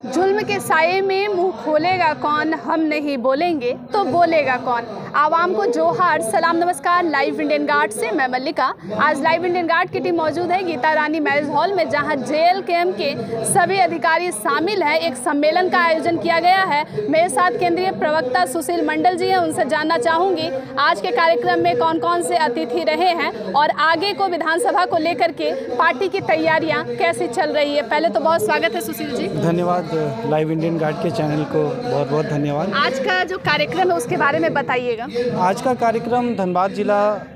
जुल्म के साये में मुंह खोलेगा कौन, हम नहीं बोलेंगे तो बोलेगा कौन। आवाम को जोहार, सलाम, नमस्कार। लाइव इंडियन गार्ड से मैं मल्लिका। आज लाइव इंडियन गार्ड की टीम मौजूद है गीता रानी मैरिज हॉल में, जहां JLKM के सभी अधिकारी शामिल हैं। एक सम्मेलन का आयोजन किया गया है। मेरे साथ केंद्रीय प्रवक्ता सुशील मंडल जी हैं, उनसे जानना चाहूँगी आज के कार्यक्रम में कौन कौन से अतिथि रहे हैं और आगे को विधानसभा को लेकर के पार्टी की तैयारियाँ कैसी चल रही है। पहले तो बहुत स्वागत है सुशील जी। धन्यवाद। लाइव इंडियन गार्ड के चैनल को बहुत बहुत धन्यवाद। आज का जो कार्यक्रम है उसके बारे में बताइएगा। आज का कार्यक्रम धनबाद जिला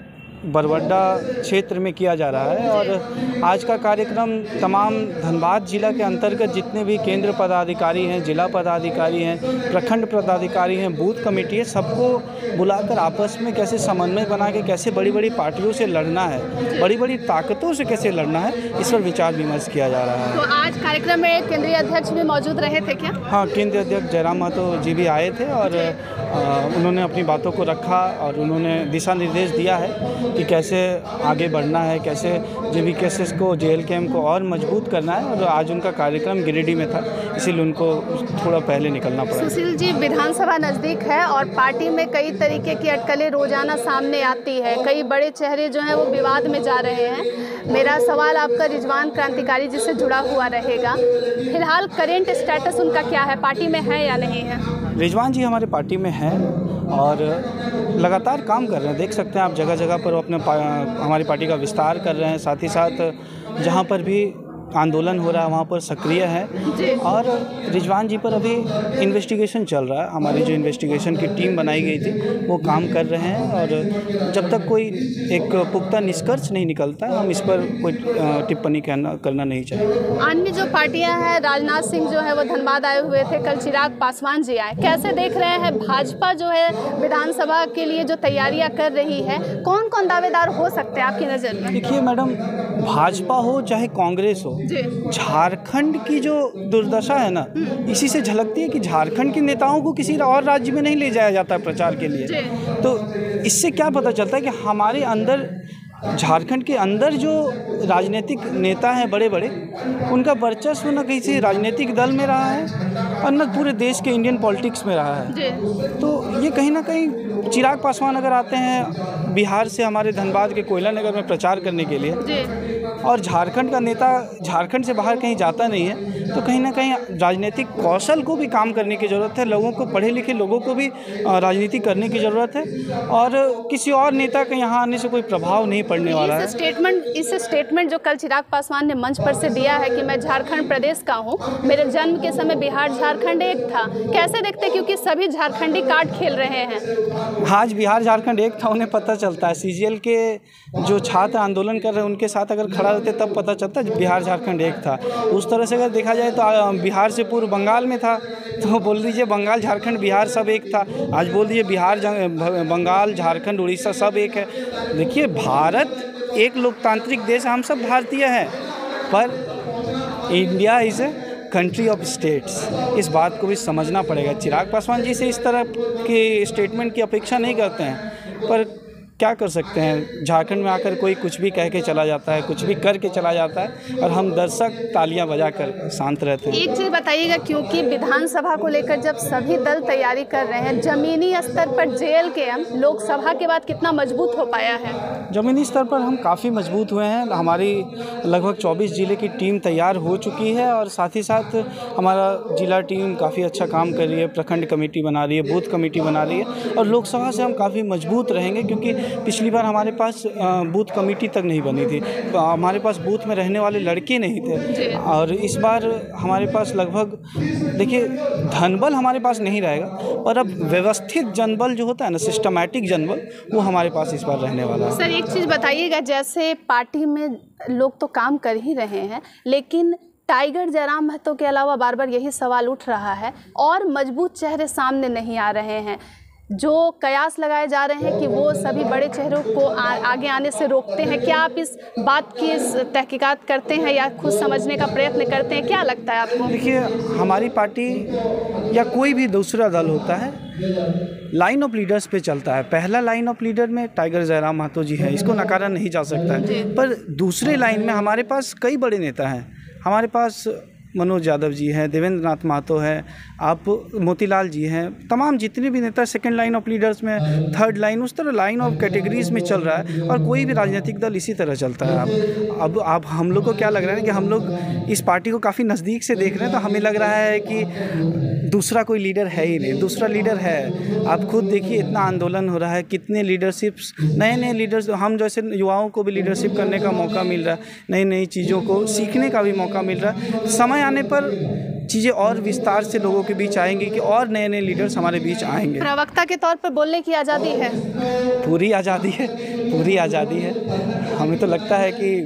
बरवड्डा क्षेत्र में किया जा रहा है और आज का कार्यक्रम तमाम धनबाद जिला के अंतर्गत जितने भी केंद्र पदाधिकारी हैं, जिला पदाधिकारी हैं, प्रखंड पदाधिकारी हैं, बूथ कमेटी है, सबको बुलाकर आपस में कैसे समन्वय बना के कैसे बड़ी बड़ी पार्टियों से लड़ना है, बड़ी बड़ी ताकतों से कैसे लड़ना है, इस पर विचार विमर्श किया जा रहा है। तो आज कार्यक्रम में केंद्रीय अध्यक्ष भी मौजूद रहे थे क्या? हाँ, केंद्रीय अध्यक्ष जयराम महतो जी भी आए थे और उन्होंने अपनी बातों को रखा और उन्होंने दिशा निर्देश दिया है कि कैसे आगे बढ़ना है, कैसे JVKS को, JLKM को और मजबूत करना है। और आज उनका कार्यक्रम गिरिडीह में था, इसीलिए उनको थोड़ा पहले निकलना पड़ा। सुशील जी, विधानसभा नज़दीक है और पार्टी में कई तरीके की अटकलें रोजाना सामने आती है। कई बड़े चेहरे जो हैं वो विवाद में जा रहे हैं। मेरा सवाल आपका रिजवान क्रांतिकारी जी से जुड़ा हुआ रहेगा। फिलहाल करेंट स्टेटस उनका क्या है, पार्टी में है या नहीं है? रिजवान जी हमारे पार्टी में हैं और लगातार काम कर रहे हैं। देख सकते हैं आप, जगह जगह पर वो अपने हमारी पार्टी का विस्तार कर रहे हैं। साथ ही साथ जहां पर भी आंदोलन हो रहा है वहाँ पर सक्रिय है। और रिजवान जी पर अभी इन्वेस्टिगेशन चल रहा है। हमारी जो इन्वेस्टिगेशन की टीम बनाई गई थी वो काम कर रहे हैं और जब तक कोई एक पुख्ता निष्कर्ष नहीं निकलता हम इस पर कोई टिप्पणी करना नहीं चाहिए। अन्य जो पार्टियां हैं, राजनाथ सिंह जो है वो धनबाद आए हुए थे, कल चिराग पासवान जी आए। कैसे देख रहे हैं भाजपा जो है विधानसभा के लिए जो तैयारियाँ कर रही है, कौन कौन दावेदार हो सकते हैं आपकी नज़र में? देखिए मैडम, भाजपा हो चाहे कांग्रेस हो, झारखंड की जो दुर्दशा है ना, इसी से झलकती है कि झारखंड के नेताओं को किसी और राज्य में नहीं ले जाया जाता प्रचार के लिए। तो इससे क्या पता चलता है कि हमारे अंदर, झारखंड के अंदर जो राजनीतिक नेता हैं बड़े बड़े, उनका वर्चस्व न किसी राजनीतिक दल में रहा है और न पूरे देश के इंडियन पॉलिटिक्स में रहा है। तो ये कहीं ना कहीं चिराग पासवान अगर आते हैं बिहार से हमारे धनबाद के कोयला नगर में प्रचार करने के लिए और झारखंड का नेता झारखंड से बाहर कहीं जाता नहीं है, तो कहीं ना कहीं राजनीतिक कौशल को भी काम करने की ज़रूरत है। लोगों को, पढ़े लिखे लोगों को भी राजनीति करने की ज़रूरत है और किसी और नेता के यहाँ आने से कोई प्रभाव नहीं पड़ने वाला है। इस स्टेटमेंट जो कल चिराग पासवान ने मंच पर से दिया है कि मैं झारखंड प्रदेश का हूँ, मेरे जन्म के समय बिहार झारखंड एक था, कैसे देखते? क्योंकि सभी झारखंडी कार्ड खेल रहे हैं। आज बिहार झारखंड एक था, उन्हें पता चलता है। CGL के जो छात्र आंदोलन कर रहे हैं उनके साथ अगर खड़ा रहते तब पता चलता है बिहार झारखंड एक था। उस तरह से अगर देखा जाए तो बिहार से पूर्व बंगाल में था, तो बोल दीजिए बंगाल झारखंड बिहार सब एक था। आज बोल दीजिए बिहार बंगाल झारखंड उड़ीसा सब एक है। देखिए, भारत एक लोकतांत्रिक देश, हम सब भारतीय हैं, पर India is a country of states. इस बात को भी समझना पड़ेगा। चिराग पासवान जी से इस तरह के स्टेटमेंट की अपेक्षा नहीं करते हैं, पर क्या कर सकते हैं, झारखंड में आकर कोई कुछ भी कह के चला जाता है, कुछ भी करके चला जाता है और हम दर्शक तालियां बजाकर शांत रहते हैं। एक चीज़ बताइएगा, क्योंकि विधानसभा को लेकर जब सभी दल तैयारी कर रहे हैं, ज़मीनी स्तर पर JLKM लोकसभा के बाद कितना मजबूत हो पाया है? ज़मीनी स्तर पर हम काफ़ी मजबूत हुए हैं। हमारी लगभग 24 ज़िले की टीम तैयार हो चुकी है और साथ ही साथ हमारा जिला टीम काफ़ी अच्छा काम कर रही है। प्रखंड कमेटी बना रही है, बूथ कमेटी बना रही है और लोकसभा से हम काफ़ी मजबूत रहेंगे, क्योंकि पिछली बार हमारे पास बूथ कमेटी तक नहीं बनी थी, हमारे पास बूथ में रहने वाले लड़के नहीं थे। और इस बार हमारे पास लगभग, देखिए, धनबल हमारे पास नहीं रहेगा, पर अब व्यवस्थित जनबल जो होता है ना, सिस्टमैटिक जनबल, वो हमारे पास इस बार रहने वाला है। सर, एक चीज़ बताइएगा, जैसे पार्टी में लोग तो काम कर ही रहे हैं, लेकिन टाइगर जयराम महतो के अलावा बार बार यही सवाल उठ रहा है और मजबूत चेहरे सामने नहीं आ रहे हैं। जो कयास लगाए जा रहे हैं कि वो सभी बड़े चेहरों को आगे आने से रोकते हैं। क्या आप इस बात की तहकीकात करते हैं या खुद समझने का प्रयत्न करते हैं? क्या लगता है आपको? देखिए, हमारी पार्टी या कोई भी दूसरा दल होता है, लाइन ऑफ लीडर्स पे चलता है। पहला लाइन ऑफ लीडर में टाइगर जयराम महतो जी है, इसको नकारा नहीं जा सकता है। पर दूसरे लाइन में हमारे पास कई बड़े नेता हैं। हमारे पास मनोज यादव जी हैं, देवेंद्र नाथ महतो है, आप मोतीलाल जी हैं, तमाम जितने भी नेता सेकंड लाइन ऑफ लीडर्स में, थर्ड लाइन, उस तरह लाइन ऑफ कैटेगरीज में चल रहा है। और कोई भी राजनीतिक दल इसी तरह चलता है। अब हम लोग को क्या लग रहा है कि हम लोग इस पार्टी को काफ़ी नज़दीक से देख रहे हैं, तो हमें लग रहा है कि दूसरा कोई लीडर है ही नहीं। दूसरा लीडर है, आप खुद देखिए इतना आंदोलन हो रहा है, कितने लीडरशिप्स, नए नए लीडर्स, हम जैसे युवाओं को भी लीडरशिप करने का मौका मिल रहा है, नई नई चीज़ों को सीखने का भी मौका मिल रहा है। समय आने पर चीज़ें और विस्तार से लोगों के बीच आएंगी कि और नए नए लीडर्स हमारे बीच आएंगे। प्रवक्ता के तौर पर बोलने की आज़ादी है? पूरी आज़ादी है, पूरी आज़ादी है। हमें तो लगता है कि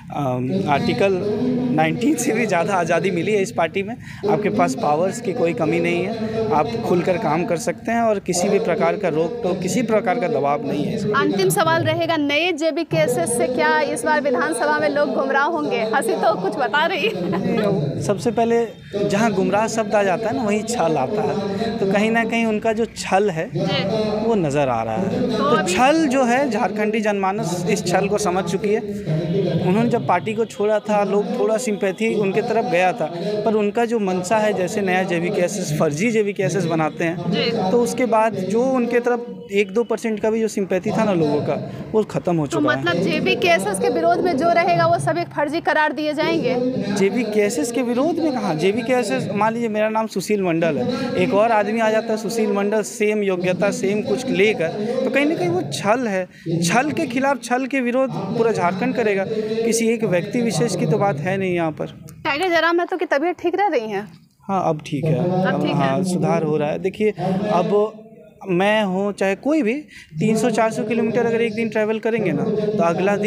आर्टिकल 19 से भी ज़्यादा आज़ादी मिली है इस पार्टी में। आपके पास पावर्स की कोई कमी नहीं है, आप खुलकर काम कर सकते हैं और किसी भी प्रकार का रोक टोक, किसी प्रकार का दबाव नहीं है। अंतिम सवाल रहेगा, नए जेबी केसेस से क्या इस बार विधानसभा में लोग गुमराह होंगे? हंसी तो कुछ बता रही है। सबसे पहले जहाँ गुमराह शब्द आ जाता है ना, वहीं छल आता है। तो कहीं ना कहीं उनका जो छल है वो नज़र आ रहा है। तो छल जो है, झारखंडी जनमानस इस छल को समझ चुकी है। उन्होंने जब पार्टी को छोड़ा था, लोग थोड़ा सिंपैथी उनके तरफ गया था, पर उनका जो मंशा है, जैसे नया जेबी केसेस, फर्जी जेबी केसेस बनाते हैं, तो उसके बाद जो उनके तरफ 1-2% का भी जो सिंपैथी था ना लोगों का, वो ख़त्म हो चुका है। तो मतलब जेबी केसेस के विरोध में जो रहेगा वो सब एक फर्जी करार दिए जाएंगे? जेबी केसेस के विरोध में कहाँ? जेबी केसेस, मान लीजिए मेरा नाम सुशील मंडल है, एक और आदमी आ जाता है सुशील मंडल, सेम योग्यता, सेम कुछ लेकर, तो कहीं ना कहीं वो छल है। छल के खिलाफ, छल के विरोध पूरा झारखंड करेगा, किसी एक व्यक्ति विशेष की तो बात है नहीं यहाँ पर। टाइगर जयराम महतो की तबीयत ठीक रह रही है? हाँ, अब ठीक है, अब हाँ सुधार हो रहा है। देखिए, अब मैं हूँ चाहे कोई भी 300-400 किलोमीटर अगर एक दिन ट्रैवल करेंगे ना, तो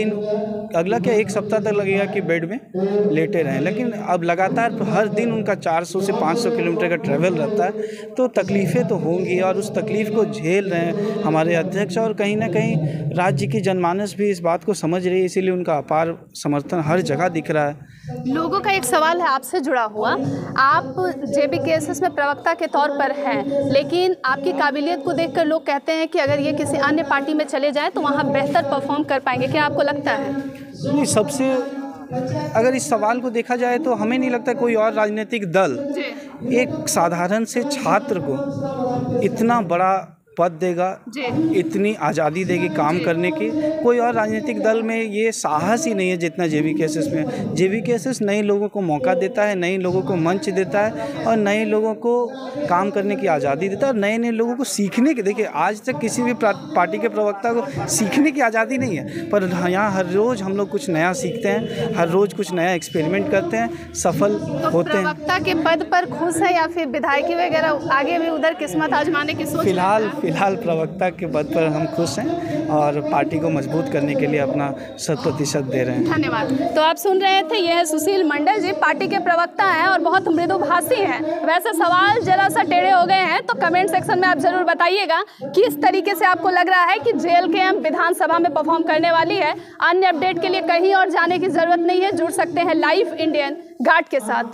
अगला क्या 1 सप्ताह तक लगेगा कि बेड में लेटे रहें। लेकिन अब लगातार हर दिन उनका 400 से 500 किलोमीटर का ट्रैवल रहता है, तो तकलीफ़ें तो होंगी और उस तकलीफ़ को झेल रहे हैं हमारे अध्यक्ष। और कहीं ना कहीं राज्य की जनमानस भी इस बात को समझ रही है, इसीलिए उनका अपार समर्थन हर जगह दिख रहा है। लोगों का एक सवाल है आपसे जुड़ा हुआ, आप जेबी केसेस में प्रवक्ता के तौर पर हैं, लेकिन आपकी काबिलियत को देखकर लोग कहते हैं कि अगर ये किसी अन्य पार्टी में चले जाए तो वहाँ बेहतर परफॉर्म कर पाएंगे। क्या आपको लगता है? नहीं, सबसे अगर इस सवाल को देखा जाए तो हमें नहीं लगता कोई और राजनीतिक दल एक साधारण से छात्र को इतना बड़ा पद देगा, इतनी आज़ादी देगी काम करने की। कोई और राजनीतिक दल में ये साहस ही नहीं है जितना जेबी केसेस में। जेबी केसेस नए लोगों को मौका देता है, नए लोगों को मंच देता है और नए लोगों को काम करने की आज़ादी देता है और नए नए लोगों को सीखने की। देखिए, आज तक किसी भी पार्टी के प्रवक्ता को सीखने की आज़ादी नहीं है, पर यहाँ हर रोज़ हम लोग कुछ नया सीखते हैं, हर रोज़ कुछ नया एक्सपेरिमेंट करते हैं, सफल होते हैं। प्रवक्ता के पद पर खुश है या फिर विधायकी वगैरह आगे भी उधर किस्मत आजमाने की सोच? फिलहाल प्रवक्ता के पद पर हम खुश हैं और पार्टी को मजबूत करने के लिए अपना 100% दे रहे हैं। धन्यवाद। तो आप सुन रहे थे, यह है सुशील मंडल जी, पार्टी के प्रवक्ता हैं और बहुत मृदुभाषी हैं। वैसे सवाल जरा सा टेढ़े हो गए हैं, तो कमेंट सेक्शन में आप जरूर बताइएगा किस तरीके से आपको लग रहा है कि JLKM विधानसभा में परफॉर्म करने वाली है। अन्य अपडेट के लिए कहीं और जाने की जरूरत नहीं है, जुड़ सकते हैं लाइव इंडियन गार्ड के साथ।